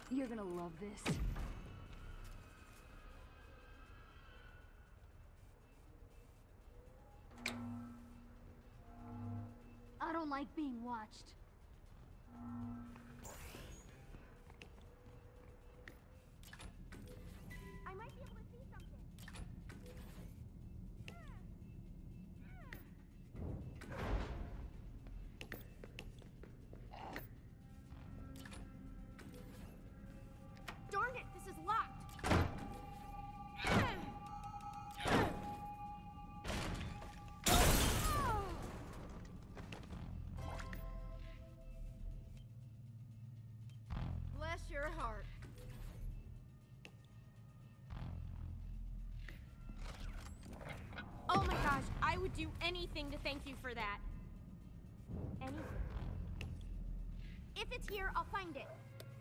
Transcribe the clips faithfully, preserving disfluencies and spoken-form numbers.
You're gonna love this. I don't like being watched. I might be able to see something. Darn it, this is locked. Bless your heart. Oh my gosh, I would do anything to thank you for that. Anything. If it's here, I'll find it.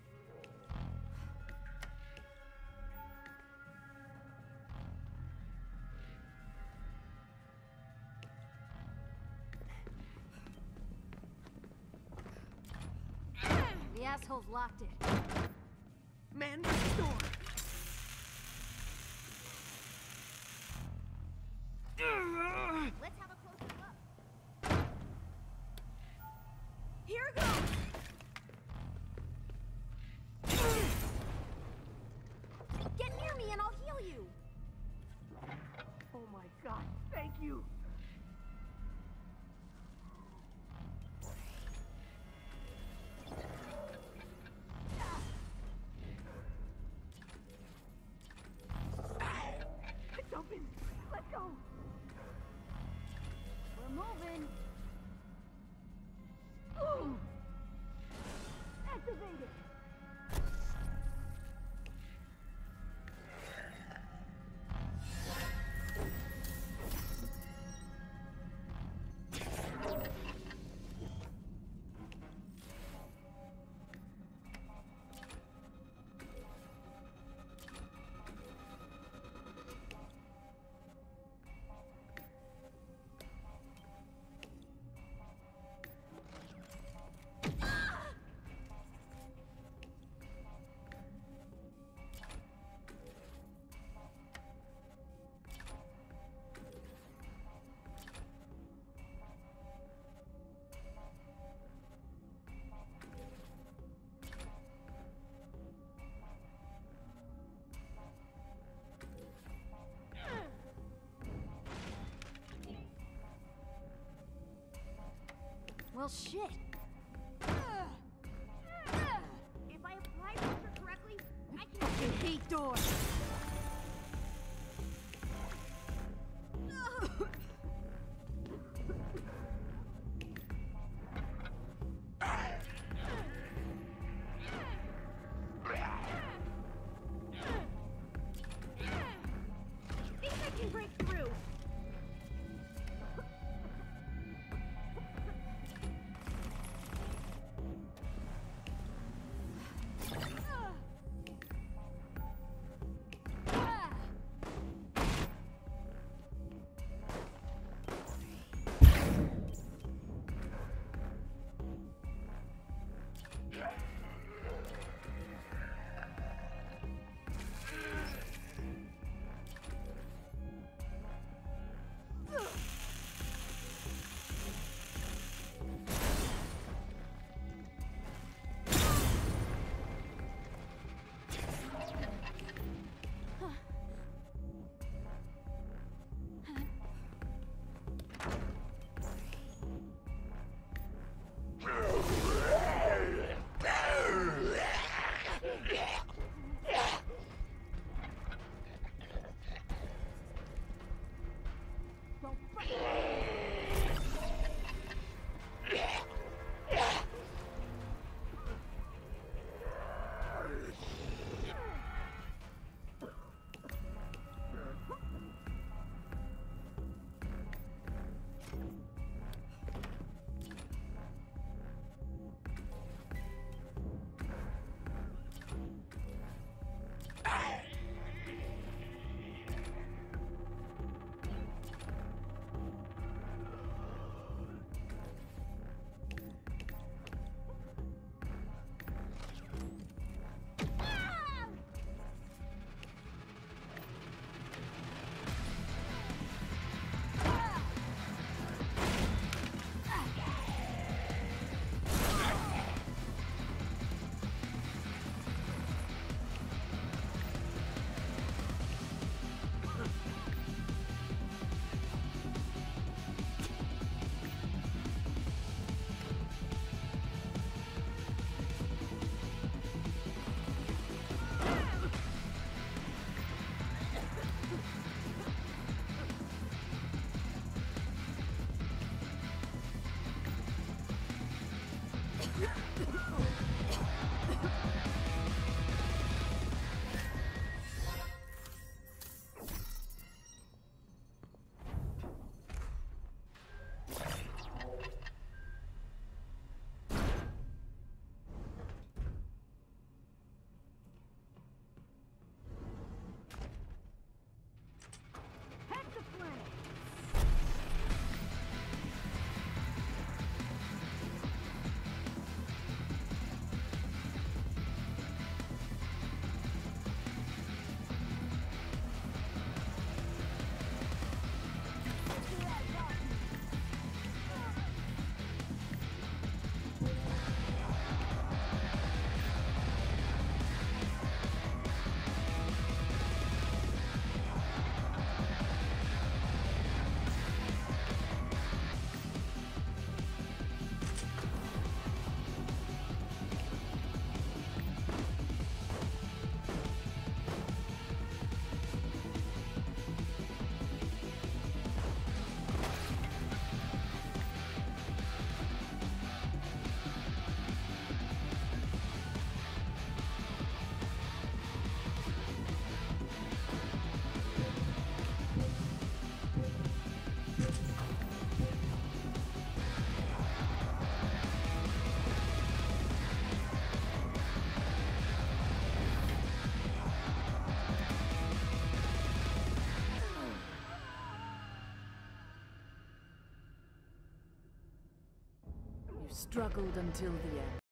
The assholes locked it. Man, the door. Let's have a closer look. Here goes! Get near me and I'll heal you. Oh my god, thank you. It's open. Let's go. We're moving. Ooh. Activated. Well, shit. If I apply pressure correctly, I can... I hate doors. Think I can break through. Struggled until the end.